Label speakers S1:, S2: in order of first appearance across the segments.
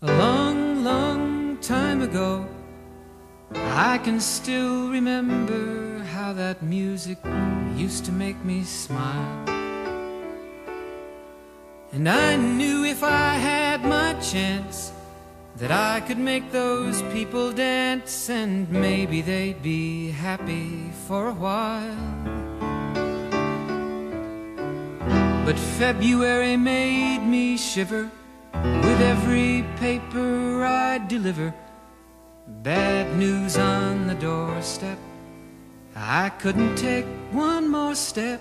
S1: A long, long time ago, I can still remember how that music used to make me smile. And I knew if I had my chance that I could make those people dance, and maybe they'd be happy for a while. But February made me shiver with every paper I'd deliver. Bad news on the doorstep, I couldn't take one more step.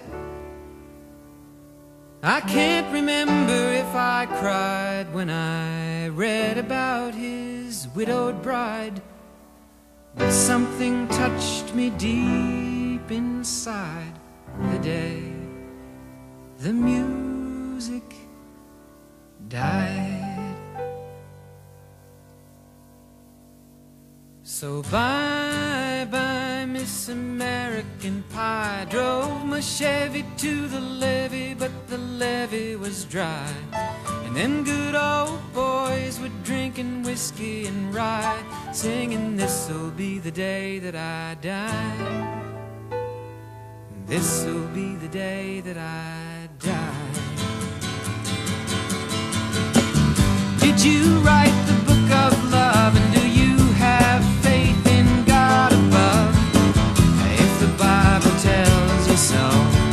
S1: I can't remember if I cried when I read about his widowed bride, but something touched me deep inside the day the music died. So bye-bye, Miss American Pie. Drove my Chevy to the levee, but the levee was dry. And them good old boys were drinking whiskey and rye, singing, "This'll be the day that I die. This'll be the day that I die." Did you write the book of love, and do you have faith in God above? If the Bible tells you so,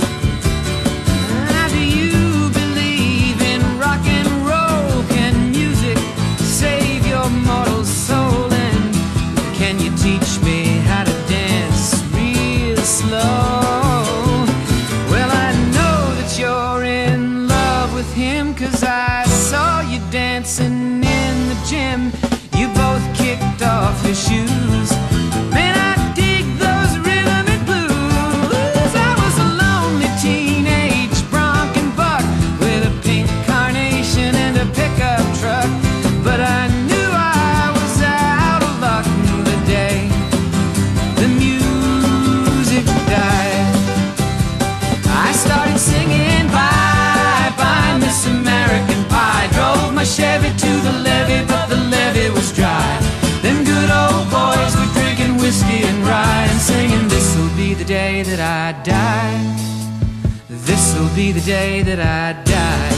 S1: do you believe in rock and roll? Can music save your mortal soul? And can you teach me how to dance real slow? Well, I know that you're in love with him, 'cause I saw you dancing in the gym. You both kicked off your shoes. Man, I dig those rhythm and blues. I was a lonely teenage bronc and buck with a pink carnation and a pickup truck, but I knew I was out of luck the day the music died. I started singing bye-bye, Miss American Pie. Drove my Chevy to the levee, but the levee was dry. Them good old boys were drinking whiskey and rye, and singing, "This'll be the day that I die. This'll be the day that I die."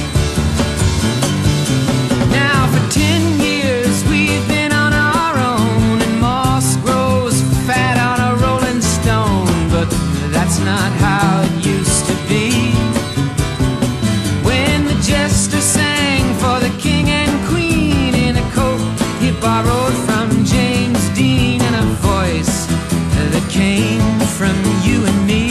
S1: Now for 10 years we've been on our own, and moss grows fat on a rolling stone, but that's not how it used to be. When the jester sang for the king and queen in a coat he borrowed from James Dean, and a voice that came from you and me.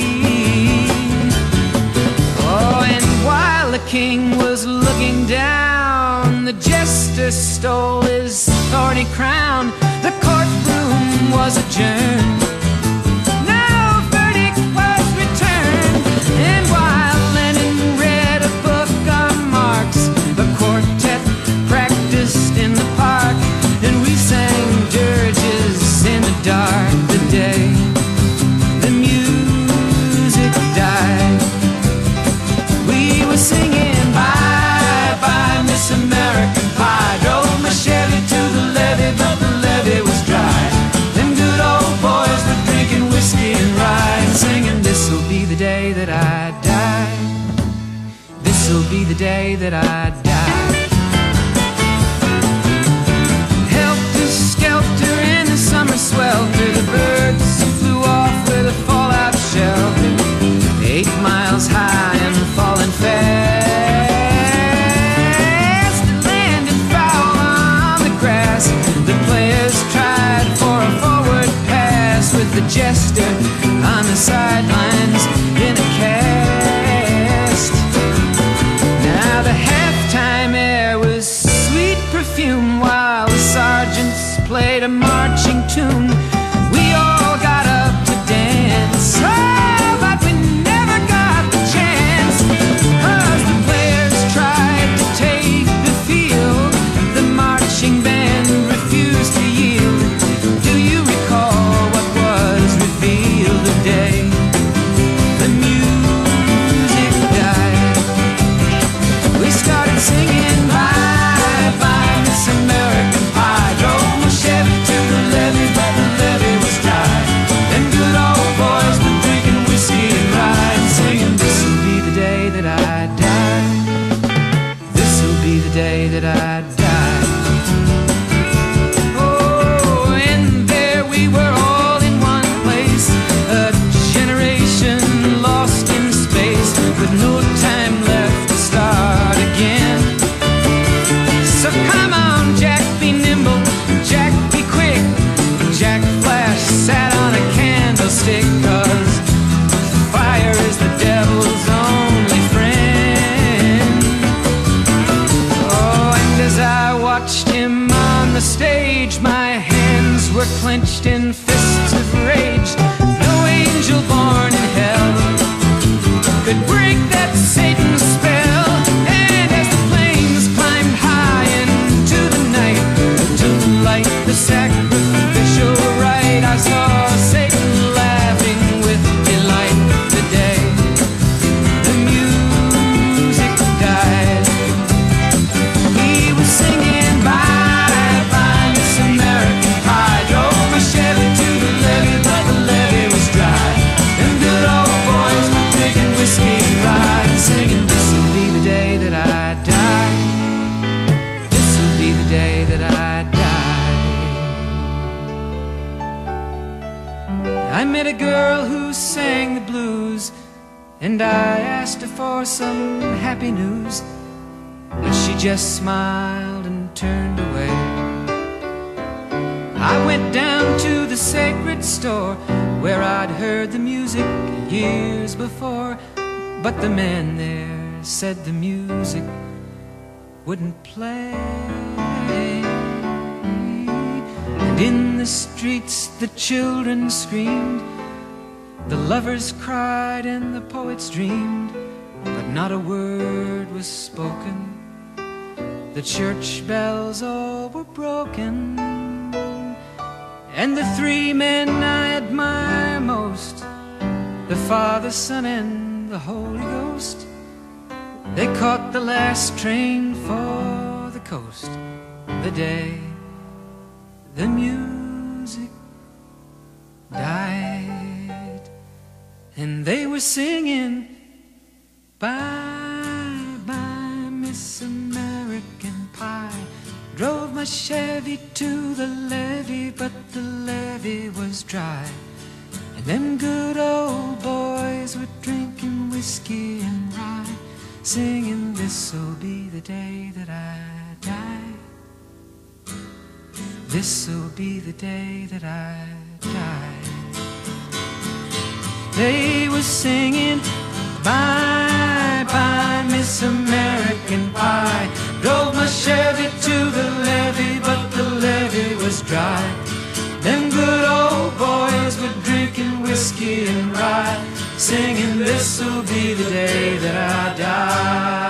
S1: Oh, and while the king was looking down, the jester stole his thorny crown. The courtroom was adjourned. No verdict was returned. And while Lenin read a book on Marx, the quartet practiced in the park, and we sang dirges in the dark the day the music died. We were singing bye-bye, Miss American Pie. Drove my Chevy to the levee, but the levee was dry. Them good old boys were drinking whiskey and rye, and singing, "This'll be the day that I die. This'll be the day that I die." Helter-skelter in the summer swelter, the birds flew off with a fallout shelter. 8 miles high and falling fast. It landed foul on the grass. The players tried for a forward pass, with the jester on the sidelines in a cast. Now the halftime air was sweet perfume, while the sergeants played a marching tune. We all got up to dance, oh, but we never got the chance, 'cause the players tried to take the field. The marching band refused to yield. Do you recall what was revealed the day the music died? We started singing bye-bye, Miss America. that I die. This'll be the day that I die. Oh, and there we were all in one place, a generation lost in space, with no time left to start again. So come on, Jack, be nimble, Jack, be quick. Jack Flash sat on a candlestick, 'cause fire is the devil's only friend. Oh, and as I watched him on the stage, my hands were clenched in fists of rage. No angel born in hell could break that Satan's spell. And as the flames climbed high into the night to light the sacrificial rite, I saw Satan laughing with delight. The day the music died, he was singing bye bye Miss American Pie. Drove my Chevy to the levee, but the levee was dry. Them good old boys were drinking whiskey and rye, and singing, this'll be the day that I die. This'll be the day that I die. I met a girl who sang the blues, and I asked her for some happy news, but she just smiled and turned away. I went down to the sacred store where I'd heard the music years before, but the man there said the music wouldn't play. And in the streets the children screamed, the lovers cried and the poets dreamed, but not a word was spoken. The church bells all were broken, and the three men I admire most, the Father, Son, and the Holy Ghost, they caught the last train for the coast. The day the music died, and they were singing bye bye Miss American Pie. Drove my Chevy to the levee, but the levee was dry. And them good old boys were drinking whiskey and rye, singing, this'll be the day that I die. This'll be the day that I die. They were singing bye bye Miss American Pie. Drove my Chevy to the levee, but the levee was dry. Them good old boys were drinking whiskey and rye, singing, this'll be the day that I die.